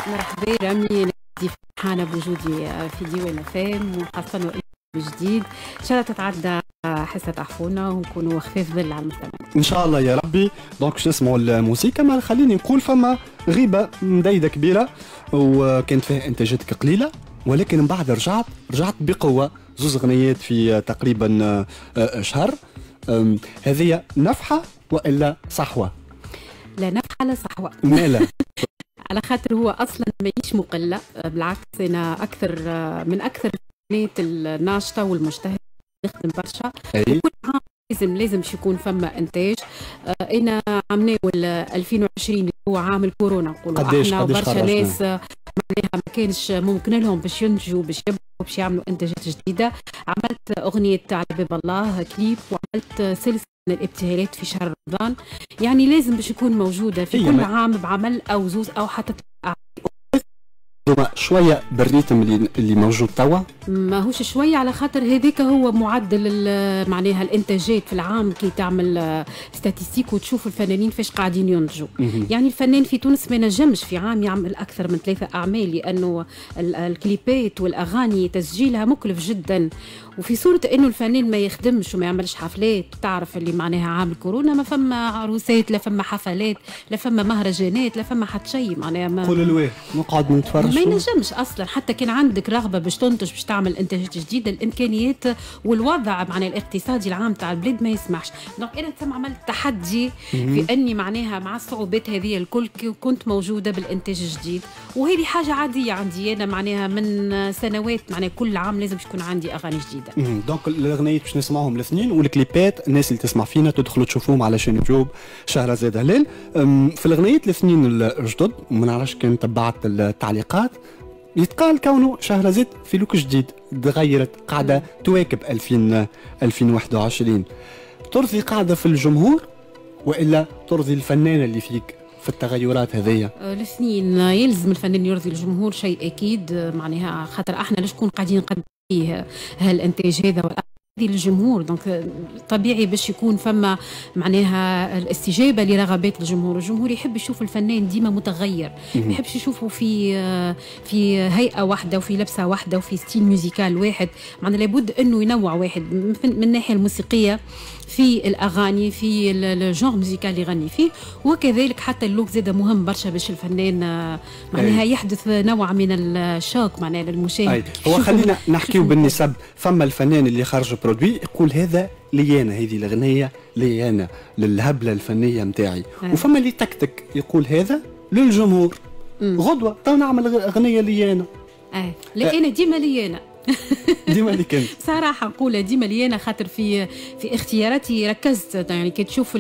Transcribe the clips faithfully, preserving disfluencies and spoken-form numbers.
مرحبا رامي، فرحانة بوجودي في ديوان فام وخاصة بجديد. ان شاء الله تتعدى حصة اخونا ونكونوا خفيف ظل على المستمعين ان شاء الله يا ربي. دونك باش نسمعوا الموسيقى، ما خليني نقول فما غيبة مديدة كبيرة وكانت فيها انتاجاتك قليلة، ولكن من بعد رجعت رجعت بقوة، زوز اغنيات في تقريبا شهر. هذه نفحة والا صحوة؟ لا نفحة لا صحوة. مالا؟ على خاطر هو اصلا ماهيش مقلة، بالعكس انا اكثر من اكثر الفنانات الناشطة والمجتهدة، نخدم برشا. وكل عام لازم لازم باش يكون فما انتاج. انا عام ناول ألفين وعشرين اللي هو عام الكورونا، نقولوا احنا وبرشا ناس معناها ما كانش ممكن لهم باش ينتجوا باش يبقوا باش يعملوا انتاجات جديده. عملت اغنيه على باب الله كليب، وعملت سلسله من الابتهالات في شهر رمضان. يعني لازم باش يكون موجوده في كل عام بعمل او زوز او حتى شويه بالريتم اللي اللي موجود توا، ماهوش شويه، على خاطر هذاك هو معدل معناها الانتاجات في العام. كي تعمل ستاتيستيك وتشوف الفنانين فاش قاعدين ينتجوا، يعني الفنان في تونس ما نجمش في عام يعمل اكثر من ثلاثه اعمال، لانه الكليبات والاغاني تسجيلها مكلف جدا. وفي صورة انه الفنان ما يخدمش وما يعملش حفلات، تعرف اللي معناها عام الكورونا ما فما عروسات، لا فما حفلات، لا فما مهرجانات، لا فما حتى شيء معناها. ما قول الواه نقعد نتفرج، ما ينجمش اصلا. حتى كان عندك رغبه باش تنتج باش تعمل انتاجات جديده، الامكانيات والوضع معناها الاقتصادي العام تاع البلاد ما يسمحش. دونك انا تم عملت تحدي في اني معناها مع الصعوبات هذه الكل كنت موجوده بالانتاج الجديد، وهذه حاجه عاديه عندي انا معناها من سنوات. معناها كل عام لازم يكون عندي اغاني جديده. دونك الاغنيات باش نسمعهم الاثنين، والكليبات الناس اللي تسمع فينا تدخلوا تشوفوهم على شان يوتيوب شهرزاد هلال. في الاغنيات الاثنين الجدد ما نعرفش كان تبعت التعليقات، يتقال كونه شهرزاد في لوك جديد تغيرت، قاعده تواكب ألفين ألفين وواحد وعشرين. ترضي قاعده في الجمهور والا ترضي الفنانه اللي فيك في التغيرات هذيا؟ الاثنين يلزم الفنان يرضي الجمهور، شيء اكيد معناها، خاطر احنا لاش نكون قاعدين نقدم فيه هالانتاج هذا للجمهور. دونك طبيعي باش يكون فما معناها الاستجابه لرغبات الجمهور. الجمهور يحب يشوف الفنان ديما متغير، ما يحبش يشوفه في في هيئه واحده وفي لبسه واحده وفي ستيل ميوزيكال واحد. معناها لابد انه ينوع واحد من الناحيه الموسيقيه في الاغاني، في الجونغ ميوزيكال اللي يغني فيه، وكذلك حتى اللوك زاد مهم برشا باش الفنان معناها يحدث نوع من الشوك معناها للمشاهد. هو خلينا نحكيو بالنسب. فما الفنان اللي خرج برودوي يقول هذا لي انا، هذه الاغنيه لي انا للهبله الفنيه نتاعي، وفما اللي تكتك يقول هذا للجمهور. مم. غدوه تو نعمل اغنيه لي انا. اه لا انا ديما لي انا ديما اللي كنت صراحه نقولها ديما لي انا، خاطر في في اختياراتي ركزت. يعني كي تشوف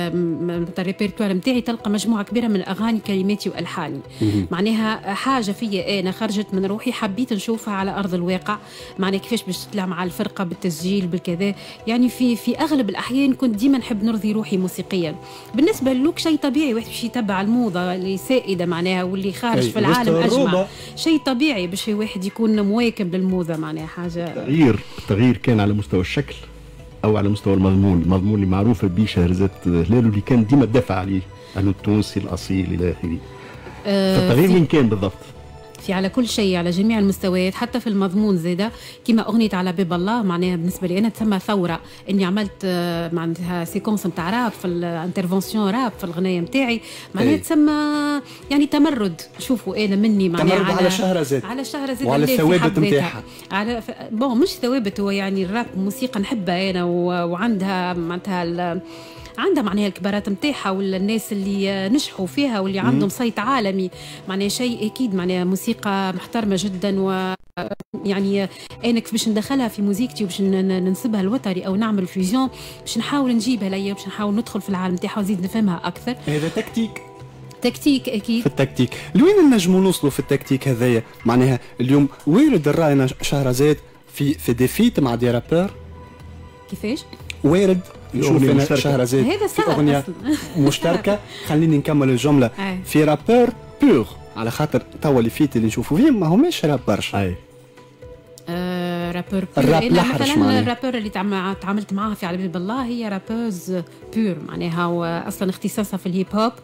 الريبرتوار نتاعي تلقى مجموعه كبيره من الاغاني كلماتي والحاني. معناها حاجه فيا انا خرجت من روحي، حبيت نشوفها على ارض الواقع، معناها كيفاش باش تطلع مع الفرقه بالتسجيل بالكذا. يعني في في اغلب الاحيان كنت ديما نحب نرضي روحي موسيقيا. بالنسبه للوك شيء طبيعي، واحد باش يتبع الموضه اللي سائده معناها واللي خارج في العالم اجمع، شيء طبيعي باش واحد يكون مواكب للموضه. معناها حاجه تغيير تغيير كان على مستوى الشكل او على مستوى المضمون. المضمون اللي معروفه به شهرزاد هلال واللي كان ديما تدافع عليه، انه التونسي الاصيل الى اخره. أه فالتغيير وين كان بالضبط؟ في على كل شيء، على جميع المستويات، حتى في المضمون زاده. كما اغنيه على باب الله معناها بالنسبه لي انا تسمى ثوره، اني عملت معناتها سيكونس نتاع راب في الانترفونسيون راب في الغنايه نتاعي، معناها تسمى يعني تمرد. شوفوا انا مني معناها تمرد على, على شهرزاد، على شهرزاد وعلى الثوابت نتاعها. على ف... بون مش ثوابت، هو يعني الراب موسيقى نحبها انا، و... وعندها معناتها ال... عندها معناها الكبارات نتاعها ولا الناس اللي نجحوا فيها واللي عندهم صيت عالمي، معناها شيء اكيد معناها موسيقى محترمه جدا. و يعني انا كيف باش ندخلها في موسيقتي وباش ننسبها الوتري او نعمل فيوزيون، باش نحاول نجيبها ليا، باش نحاول ندخل في العالم نتاعها ونزيد نفهمها اكثر. هذا تكتيك تكتيك اكيد. في التكتيك لوين نجموا نوصلوا في التكتيك هذايا؟ معناها اليوم وارد الراينا شهرزاد في في ديفيت مع دي رابور؟ كيفاش؟ وارد نشوف شهرزاد هذا في اغنيه مشتركه. خليني نكمل الجمله. في رابور بور، على خاطر توا اللي فيت اللي نشوفوا فيهم ما هماش راب برشا. آه رابور الراب الأحرش مثلا معناها. الرابور اللي تعم- تعاملت معاها في على باب الله هي رابوز بيور معناها، واصلا اختصاصها في الهيب هوب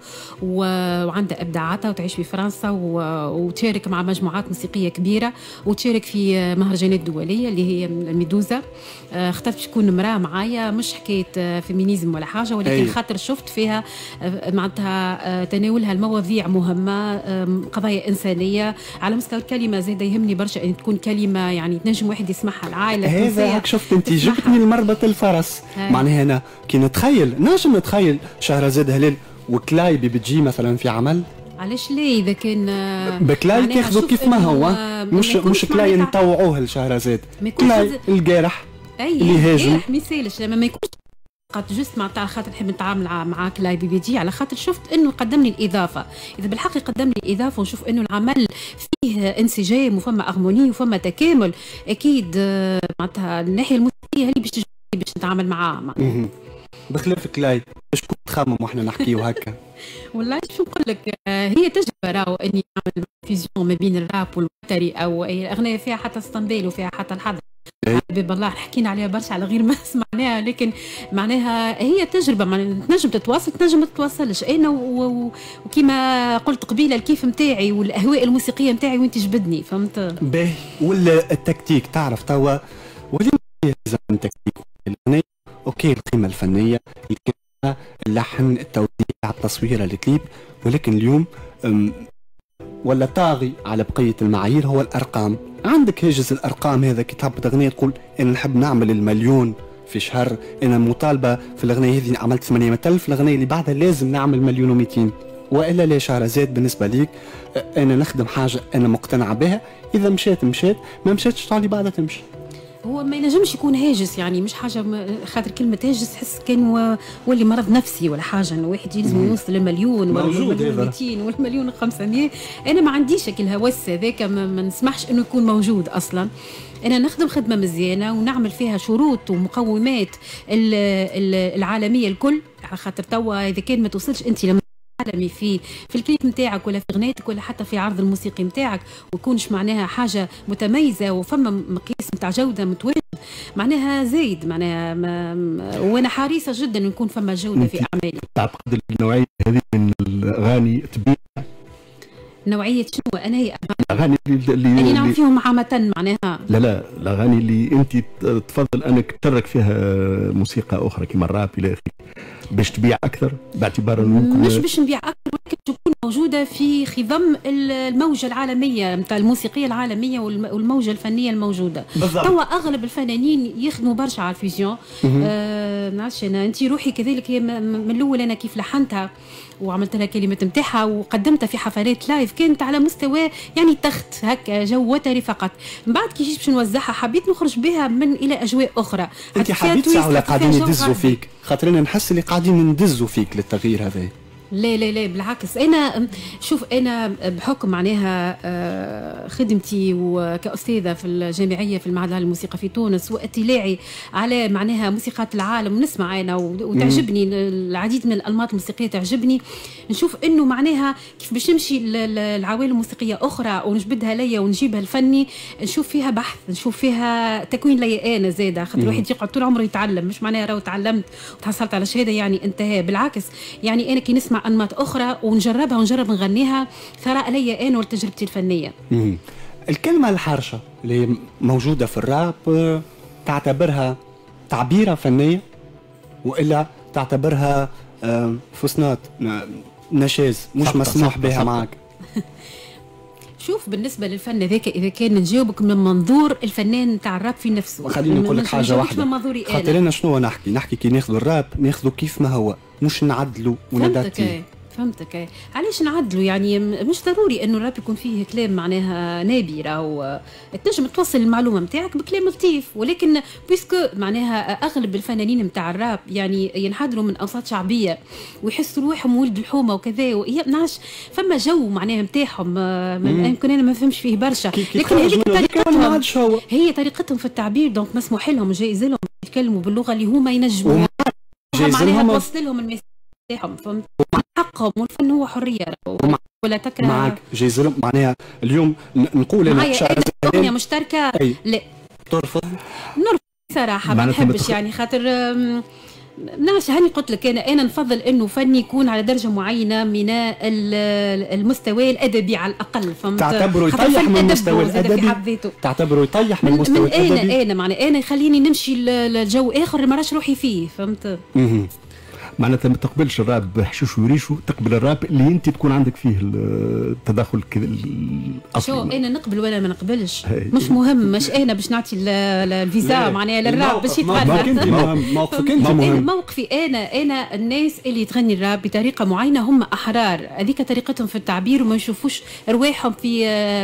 و- وعندها ابداعاتها وتعيش في فرنسا و- وتشارك مع مجموعات موسيقيه كبيره وتشارك في مهرجانات دوليه اللي هي الميدوزا. آه، اخترت باش تكون امراه معايا، مش حكايه آه، فيمينيزم ولا حاجه، ولكن أي. خاطر شفت فيها آه، معناتها آه، تناولها المواضيع مهمه، آه، قضايا انسانيه على مستوى الكلمه. زاده يهمني برشا ان تكون كلمه يعني تنجم واحد يسمعها العائله هذا التونسية هاك شفت انت تسمعها. جبتني المربط الفرس. هاي. معناها انا كي نتخيل نجم نتخيل شهرزاد هلال وكلايبي بتجي مثلا في عمل علاش ليه اذا كان آه، بكلاي معناها تاخذوا شوف كيف ما إنه، هو، آه، مش ما يكونش مش كلاي معناتها- نطوعوه لشهرزاد، ما يكونش كلاي هذا- الجارح اي اللي هاجم. إيه، ما يسالش لما ما يكونش فقط جست مع تاع خاطر نحب نتعامل مع مع كلاي بي بي جي، على خاطر شفت انه قدم لي الاضافه. اذا بالحق قدم لي الاضافه ونشوف انه العمل فيه انسجام وفما ارموني وفما تكامل، اكيد آه، معناتها الناحيه الموسيقيه هي اللي باش تجبرني باش نتعامل معاه معناتها. مهم. بخلاف كلاي باش كنت تخمم واحنا نحكيو هكا. والله شو نقول لك، آه، هي تجربه راهو اني نعمل فيزيون ما بين الراب والوتري، او أي الاغنيه فيها حتى اسطنبول وفيها حتى الحضر. أي. باب الله حكينا عليها برشا على غير ما سمعناها، لكن معناها هي تجربه، معناها تنجم تتواصل تنجم ما تتواصلش. انا و- و- وكما قلت قبيله الكيف نتاعي والاهواء الموسيقيه نتاعي وانت جبدني، فهمت؟ باهي. ولا التكتيك تعرف توا ولي زمن تكتيك الاغنيه، اوكي القيمه الفنيه، الكلمه، اللحن، التوزيع، التصوير، الكليب، ولكن اليوم أم، ولا طاغي على بقيه المعايير هو الارقام. عندك هاجس الارقام هذا كي تهبط اغنيه تقول انا نحب نعمل المليون في شهر، انا مطالبه في الاغنيه هذه عملت ثمانمئة ألف، الاغنيه اللي بعدها لازم نعمل مليون ومئتين. والا ليش شهرزاد بالنسبه ليك أه، انا نخدم حاجه انا مقتنع بها، اذا مشات مشات، ما مشاتش تعالي بعدها تمشي. هو ما ينجمش يكون هاجس، يعني مش حاجه م- خاطر كلمه هاجس تحس كان و- ولي مرض نفسي ولا حاجه، انه واحد يلزم يوصل للمليون ولا موجود المليون هذا. مئتين والمليون وخمسمية. انا ما عنديش هيك الهوس هذاك، ما, ما نسمحش انه يكون موجود اصلا. انا نخدم خدمه مزيانه ونعمل فيها شروط ومقومات ال- ال- العالميه الكل، على خاطر توا اذا كان ما توصلش انت لما عالمي في في الكليب نتاعك ولا في اغنيتك ولا حتى في عرض الموسيقي نتاعك، ويكونش معناها حاجه متميزه وفما مقياس نتاع جوده متواجد، معناها زايد معناها ما ما- وانا حريصه جدا نكون فما جوده في اعمالي. تعتقد النوعيه هذه من الاغاني تبيع؟ نوعيه شنو؟ انا هي الاغاني اللي, اللي اللي, نعم اللي فيهم عامه معناها. لا لا الاغاني اللي انت تفضل انك تشارك فيها موسيقى اخرى كما الراب الى اخره باش تبيع اكثر، باعتبار انه ممكن مش باش نبيع اكثر، ولكن تكون موجوده في خضم الموجه العالميه نتاع الموسيقيه العالميه والم- والموجه الفنيه الموجوده. بالضبط. توا اغلب الفنانين يخدموا برشا على الفيزيون. آه نعرفش انا، انت روحي كذلك، هي م- م- من الاول انا كيف لحنتها وعملت لها كلمات نتاعها وقدمتها في حفلات لايف كانت على مستوى يعني تخت هكا جو وتري فقط. من بعد كي جيت باش نوزعها حبيت نخرج بها من الى اجواء اخرى. انت حطيت فيها حبيت تويست، ساعه ولا حطيت فيها قاعدين جو يدزوا غربي. فيك؟ خاطر انا نحس اللي قاعدين ندزوا فيك للتغيير هذا. لا لا لا بالعكس، انا شوف انا بحكم معناها آه، خدمتي وكاستاذه في الجامعيه في المعهد العالي للموسيقى في تونس، واطلاعي على معناها موسيقات العالم، ونسمع انا وتعجبني العديد من الانماط الموسيقيه تعجبني، نشوف انه معناها كيف باش نمشي ل- ل- العوالم موسيقيه اخرى ونجبدها ليا ونجيبها الفني، نشوف فيها بحث، نشوف فيها تكوين ليا انا زاده، خاطر الواحد يقعد طول عمره يتعلم، مش معناها راهو تعلمت وتحصلت على شهاده يعني انتهى، بالعكس يعني انا كي نسمع انماط اخرى ونجربها ونجرب نغنيها ثراء لي انا ولتجربتي الفنيه. مم. الكلمة الحرشة اللي موجودة في الراب آه، تعتبرها تعبيرة فنية وإلا تعتبرها آه، فسنات ن- نشاز مش سقطة، مسموح سقطة، بها سقطة. معك؟ شوف بالنسبه للفن ذاك اذا كان نجاوبك من منظور الفنان تاع الراب في نفسه، وخليني نقول لك مش حاجة نجاوبك واحدة، من منظوري خاطر انا. أنا شنو نحكي نحكي كي ناخذ الراب ناخذه كيف ما هو، مش نعدلوا فهمتك ونداتيه. إيه، فهمتك إيه. علاش نعدلوا يعني م- مش ضروري انه الراب يكون فيه كلام معناها نابي، راهو تنجم توصل المعلومه نتاعك بكلام لطيف، ولكن بيسكو معناها اغلب الفنانين نتاع الراب يعني ينحدروا من اوساط شعبيه ويحسوا روحهم ولد الحومه وكذا، وهي نعرفش فما جو معناها نتاعهم آه، ما- يمكن انا ما فهمش فيه برشا، كي كي لكن تخرج هذيك من هذيك ما طريقتهم، عادش هو. هي طريقتهم في التعبير، دونك مسموح لهم جايز لهم يتكلموا باللغه اللي هما ينجموا جايز معناها لهم- توصل لهم المسج تاعهم، فهمت؟ حقهم، والفن هو حريه ومع- ولا تكره. معك جايز لهم معناها اليوم ن- نقول أنا معايا شعر أنا زهلان- اغنيه مشتركه أي. لا ترفض؟ نرفض صراحه، ما نحبش بتخ... يعني خاطر نعرفش. هاني قلت لك انا انا نفضل انه فني يكون على درجه معينه من المستوى الادبي على الاقل، فهمت؟ تعتبره يطيح من المستوى الادبي؟ تعتبره يطيح من المستوى الادبي؟ انا انا معنى انا يخليني نمشي لجو اخر ما راش روحي فيه، فهمت؟ معناتها ما تقبلش الراب حشوش وريشو، تقبل الراب اللي انت تكون عندك فيه التدخل كذا الاصلي. شو انا نقبل ولا ما نقبلش مش مهم، مش انا باش نعطي الفيزا معناها للراب باش يتغنى. موقفك انت مهم. موقفي انا انا الناس اللي تغني الراب بطريقه معينه هم احرار، هذيك طريقتهم في التعبير وما يشوفوش رواحهم في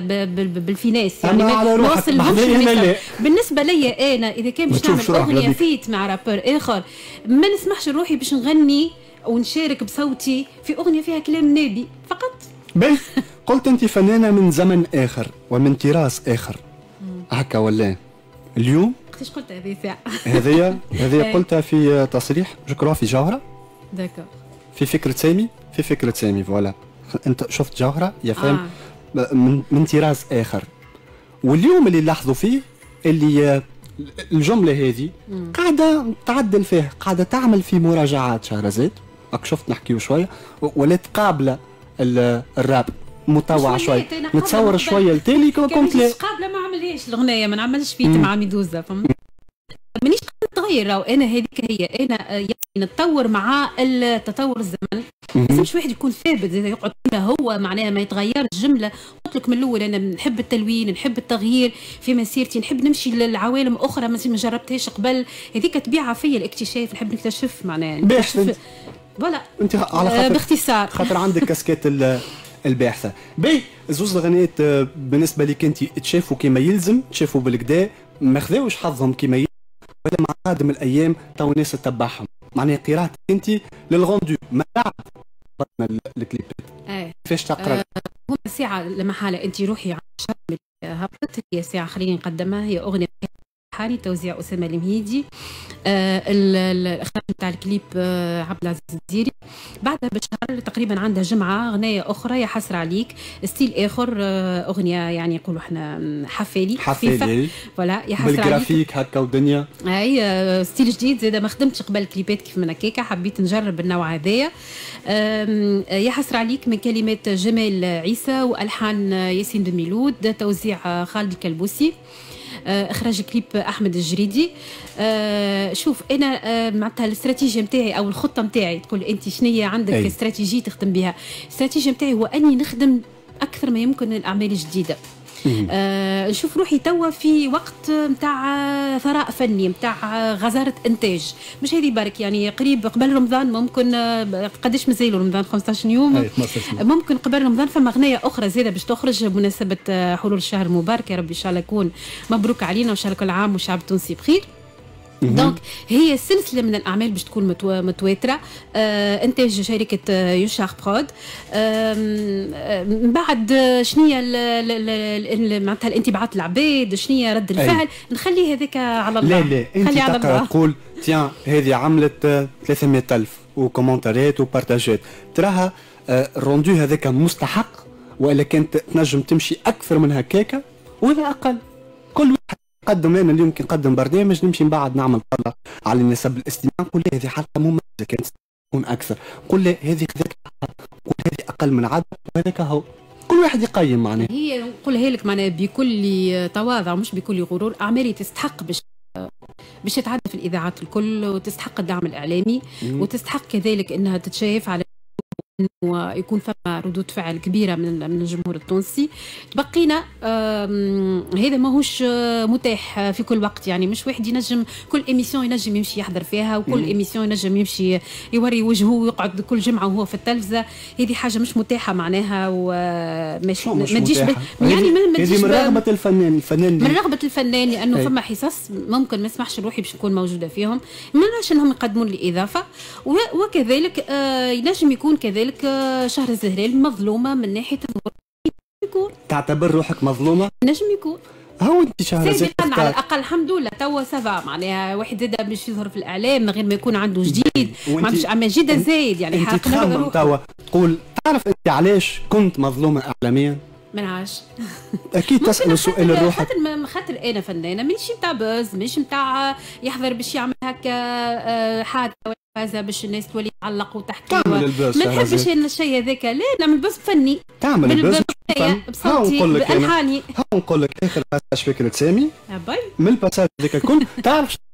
بالفيناس يعني ما نوصل لهمش. بالنسبه لي انا اذا كان باش نعمل اغنيه فيت مع رابر اخر ما نسمحش روحي باش نغني ونشارك بصوتي في أغنية فيها كلام نابي فقط. باهي قلت أنت فنانة من زمن آخر ومن تراث آخر هكا ولا اليوم؟ وقتاش قلت هذه ساعة؟ هذه هذه قلتها في تصريح جو في جوهرة. داكور. في فكرة سامي في فكرة سامي فوالا. أنت شفت جوهرة يا فهم آه. من من تراث آخر، واليوم اللي لاحظوا فيه اللي الجملة هذه قاعدة تعدل فيها، قاعدة تعمل في مراجعات شهرزاد، راك شفت نحكيو شوية ولا تقابلة الراب مطوع شوية، نتصور شوية التالي كنت لا قابلة ما عملهاش الأغنية، ما نعملش فيت مع ميدوزا، فهمت؟ مانيش نتغير، راهو أنا هذيك هي أنا يعني نتطور مع التطور الزمن. ما لازمش واحد يكون ثابت زي يقعد كما هو معناها ما يتغيرش جمله. قلت لك من الاول انا نحب التلوين، نحب التغيير في مسيرتي، نحب نمشي للعوالم اخرى ما جربتهاش قبل، هذيك طبيعه فيا الاكتشاف، نحب نكتشف معناها نكتشف فوالا انت على خاطر باختصار خاطر عندك كاسكيت الباحثه. باهي زوز الغنيات بالنسبه لك انت تشافوا كما يلزم، تشافوا بالكدا ما خذاوش حظهم كما يلزم، ولا مع قادم الايام تو الناس تتبعهم معناها قراءتك انت للغوندو ما بعد الكليبات ايه كيفاش تقرا؟ أه هم ساعه لما حاله انت روحي على الشرم هبطت هي ساعه خليني نقدمها، هي اغنيه حالي توزيع اسامه المهيدي، آه الاخراج نتاع الكليب آه عبد العزيز الديري. بعدها بشهر تقريبا عندها جمعه اغنيه اخرى يا حسره عليك، ستيل اخر آه اغنيه يعني نقولوا احنا حفالي حفالي فوالا يا حسره عليك بالجرافيك هكا ودنيا اي آه ستيل جديد زاده ما خدمتش قبل كليبات كيف من هكاكا، حبيت نجرب النوع هذايا. يا حسره عليك من كلمات جمال عيسى والحان ياسين دميلود، توزيع خالد الكلبوسي، اخراج كليب احمد الجريدي. أه شوف انا أه معناتها الاستراتيجيه نتاعي او الخطه نتاعي، تقول انت شنو هي عندك أي. استراتيجيه تخدم بها؟ الاستراتيجيه نتاعي هو اني نخدم اكثر ما يمكن الاعمال الجديده. آه نشوف روحي توا في وقت نتاع ثراء فني، نتاع غزاره انتاج، مش هذه برك يعني قريب قبل رمضان ممكن آه قداش مازالوا رمضان خمسطاش يوم، ممكن قبل رمضان فما اغنيه اخرى زاده باش تخرج بمناسبه آه حلول الشهر المبارك، يا رب ان شاء الله يكون مبروك علينا وان شاء الله كل عام والشعب التونسي بخير. دونك هي سلسله من الاعمال باش تكون متو... متواتره، آه انتاج شركه آه يوشاخ برود. من بعد شنو هي معناتها الانطباعات العباد، شنو هي رد الفعل، أي. نخلي هذاك على الله. لا لا انت تقرا تقول تيان هذه عملت ثلاثمية ألف وكومنتارات وبارتاجات، تراها آه الروندو هذاك مستحق والا كانت تنجم تمشي اكثر من هكاكا ولا اقل؟ كل واحد قدم، انا اليوم كي نقدم برنامج نمشي من بعد نعمل طلع على نسب الاستماع، نقول هذه حلقه مميزه كانت تكون اكثر، نقول له هذه خذاك، نقول هذه اقل من عدد، وهذاك هو كل واحد يقيم معناها. هي نقولها لك معناها بكل تواضع مش بكل غرور، اعمالي تستحق باش باش تتعدى في الاذاعات الكل، وتستحق الدعم الاعلامي، وتستحق كذلك انها تتشاف على انه يكون فما ردود فعل كبيره من من الجمهور التونسي. تبقينا هذا ماهوش متاح في كل وقت، يعني مش واحد ينجم كل ايميسيون ينجم يمشي يحضر فيها، وكل ايميسيون ينجم يمشي يوري وجهه ويقعد كل جمعه وهو في التلفزه، هذه حاجه مش متاحه معناها، ومش ما تجيش يعني ما تجيش من رغبه الفنان الفنان من رغبه الفنان لانه فما حصص ممكن ما اسمحش لروحي باش نكون موجوده فيهم، ما نعرفش انهم يقدمون لي اضافه، وكذلك ينجم يكون كذلك شهر الزهرال مظلومه من ناحيه يكون. تعتبر روحك مظلومه؟ نجم يكون. هو انت شهر الزهرال على الاقل الحمد لله توا سافا، معناها واحد زاد باش يظهر في الاعلام من غير ما يكون عنده جديد، ما عندوش اعمال جديده زايد يعني حق توا تقول تعرف انت علاش كنت مظلومه اعلاميا؟ ما نعرفش. اكيد تسال السؤال لروحك. خاطر خاطر انا فنانه ماشي نتاع بوز، ماشي نتاع يحضر باش يعمل هكا حادثه ولا كذا باش الناس تولي تعلق وتحكي. تعمل البوز ما نحبش انا الشيء هذاك، لا نعمل بوز فني. تعمل البوز بصوتي بألحاني. ها نقول لك اخر باساج فكره سامي باي من الباساج هذاك الكل. تعرف